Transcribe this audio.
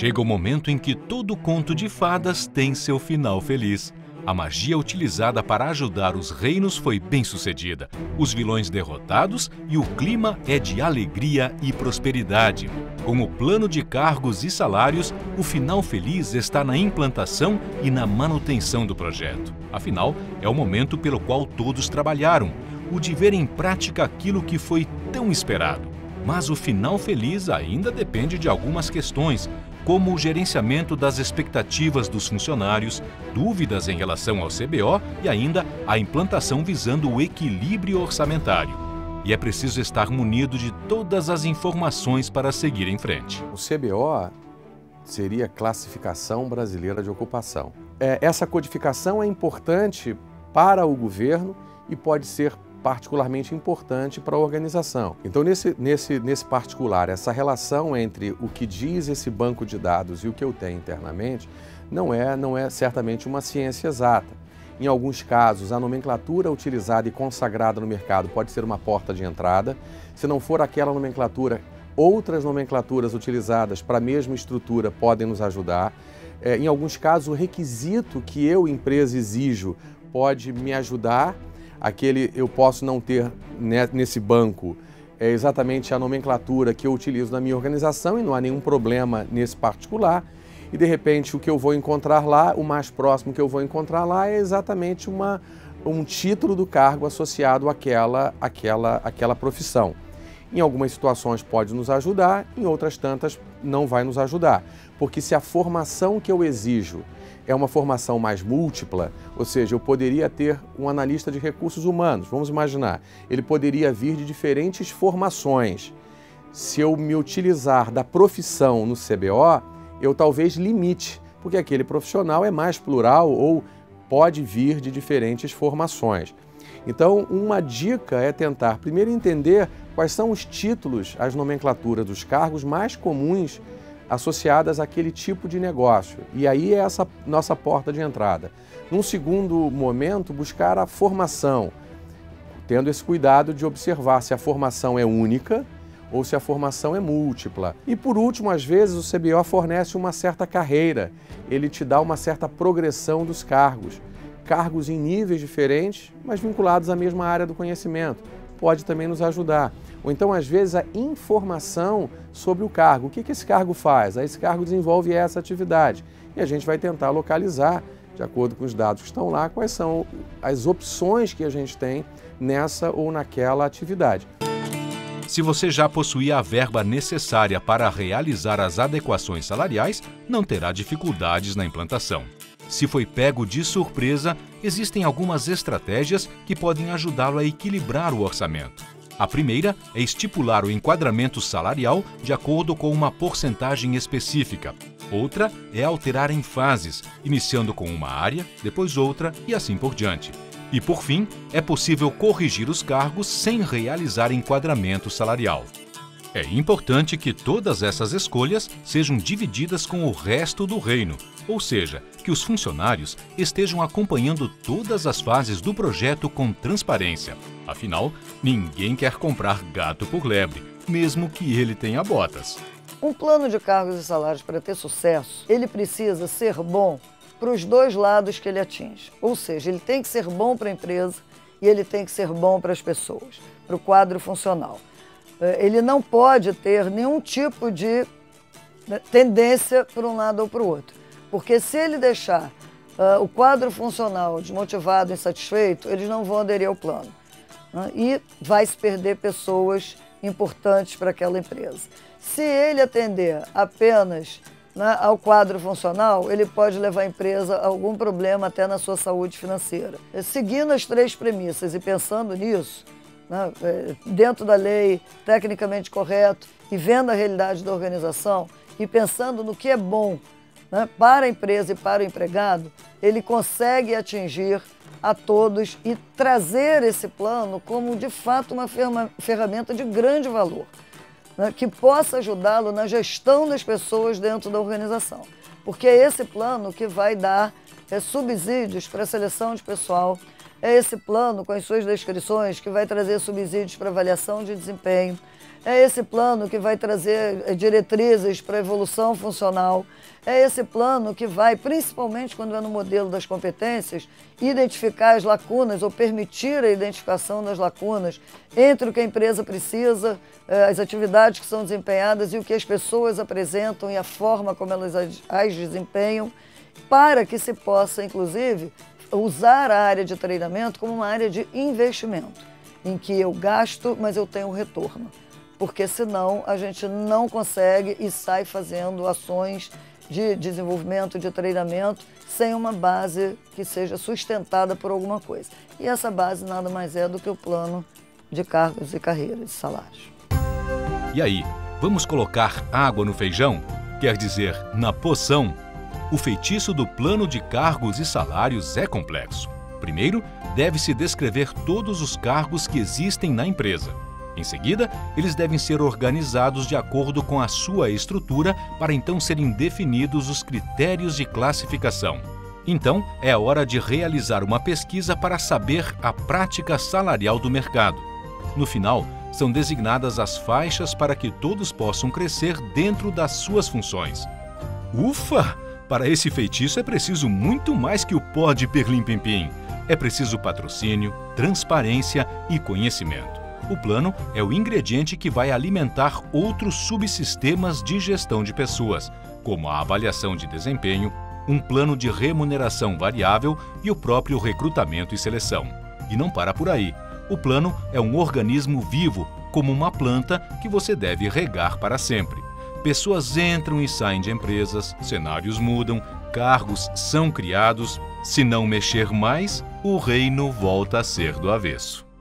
Chega o momento em que todo conto de fadas tem seu final feliz. A magia utilizada para ajudar os reinos foi bem-sucedida, os vilões derrotados e o clima é de alegria e prosperidade. Com o plano de cargos e salários, o final feliz está na implantação e na manutenção do projeto. Afinal, é o momento pelo qual todos trabalharam, o de ver em prática aquilo que foi tão esperado. Mas o final feliz ainda depende de algumas questões, como o gerenciamento das expectativas dos funcionários, dúvidas em relação ao CBO e ainda a implantação visando o equilíbrio orçamentário. E é preciso estar munido de todas as informações para seguir em frente. O CBO seria Classificação Brasileira de Ocupação. Essa codificação é importante para o governo e pode ser particularmente importante para a organização. Então, nesse particular, essa relação entre o que diz esse banco de dados e o que eu tenho internamente não é certamente uma ciência exata. Em alguns casos, a nomenclatura utilizada e consagrada no mercado pode ser uma porta de entrada. Se não for aquela nomenclatura, outras nomenclaturas utilizadas para a mesma estrutura podem nos ajudar. Em alguns casos, o requisito que eu, empresa, exijo pode me ajudar. Eu posso não ter nesse banco exatamente a nomenclatura que eu utilizo na minha organização e não há nenhum problema nesse particular. E de repente o que eu vou encontrar lá, o mais próximo que eu vou encontrar lá é exatamente um título do cargo associado àquela profissão. Em algumas situações pode nos ajudar, em outras tantas não vai nos ajudar. Porque se a formação que eu exijo é uma formação mais múltipla, ou seja, eu poderia ter um analista de recursos humanos, vamos imaginar, ele poderia vir de diferentes formações. Se eu me utilizar da profissão no CBO, eu talvez limite, porque aquele profissional é mais plural ou pode vir de diferentes formações. Então, uma dica é tentar primeiro entender quais são os títulos, as nomenclaturas dos cargos mais comuns associadas àquele tipo de negócio. E aí é essa nossa porta de entrada. Num segundo momento, buscar a formação, tendo esse cuidado de observar se a formação é única ou se a formação é múltipla. E por último, às vezes, o CBO fornece uma certa carreira, ele te dá uma certa progressão dos cargos. Cargos em níveis diferentes, mas vinculados à mesma área do conhecimento. Pode também nos ajudar. Ou então, às vezes, a informação sobre o cargo. O que esse cargo faz? Esse cargo desenvolve essa atividade. E a gente vai tentar localizar, de acordo com os dados que estão lá, quais são as opções que a gente tem nessa ou naquela atividade. Se você já possuía a verba necessária para realizar as adequações salariais, não terá dificuldades na implantação. Se foi pego de surpresa, existem algumas estratégias que podem ajudá-lo a equilibrar o orçamento. A primeira é estipular o enquadramento salarial de acordo com uma porcentagem específica. Outra é alterar em fases, iniciando com uma área, depois outra e assim por diante. E, por fim, é possível corrigir os cargos sem realizar enquadramento salarial. É importante que todas essas escolhas sejam divididas com o resto do reino, ou seja, que os funcionários estejam acompanhando todas as fases do projeto com transparência. Afinal, ninguém quer comprar gato por lebre, mesmo que ele tenha botas. Um plano de cargos e salários para ter sucesso, ele precisa ser bom para os dois lados que ele atinge. Ou seja, ele tem que ser bom para a empresa e ele tem que ser bom para as pessoas, para o quadro funcional. Ele não pode ter nenhum tipo de tendência para um lado ou para o outro. Porque se ele deixar o quadro funcional desmotivado, insatisfeito, eles não vão aderir ao plano. E vai se perder pessoas importantes para aquela empresa. Se ele atender apenas ao quadro funcional, ele pode levar a empresa a algum problema até na sua saúde financeira. Seguindo as três premissas e pensando nisso, dentro da lei, tecnicamente correto, e vendo a realidade da organização e pensando no que é bom para a empresa e para o empregado, ele consegue atingir a todos e trazer esse plano como, de fato, uma ferramenta de grande valor, que possa ajudá-lo na gestão das pessoas dentro da organização. Porque é esse plano que vai dar subsídios para a seleção de pessoal, É esse plano, com as suas descrições, que vai trazer subsídios para avaliação de desempenho. É esse plano que vai trazer diretrizes para a evolução funcional. É esse plano que vai, principalmente quando é no modelo das competências, identificar as lacunas ou permitir a identificação das lacunas entre o que a empresa precisa, as atividades que são desempenhadas e o que as pessoas apresentam e a forma como elas as desempenham, para que se possa, inclusive, usar a área de treinamento como uma área de investimento, em que eu gasto, mas eu tenho retorno. Porque senão a gente não consegue e sai fazendo ações de desenvolvimento, de treinamento, sem uma base que seja sustentada por alguma coisa. E essa base nada mais é do que o plano de cargos e carreiras, de salários. E aí, vamos colocar água no feijão? Quer dizer, na poção? O feitiço do plano de cargos e salários é complexo. Primeiro, deve-se descrever todos os cargos que existem na empresa. Em seguida, eles devem ser organizados de acordo com a sua estrutura para então serem definidos os critérios de classificação. Então, é a hora de realizar uma pesquisa para saber a prática salarial do mercado. No final, são designadas as faixas para que todos possam crescer dentro das suas funções. Ufa! Para esse feitiço é preciso muito mais que o pó de perlim-pim-pim. É preciso patrocínio, transparência e conhecimento. O plano é o ingrediente que vai alimentar outros subsistemas de gestão de pessoas, como a avaliação de desempenho, um plano de remuneração variável e o próprio recrutamento e seleção. E não para por aí. O plano é um organismo vivo, como uma planta que você deve regar para sempre. Pessoas entram e saem de empresas, cenários mudam, cargos são criados. Se não mexer mais, o reino volta a ser do avesso.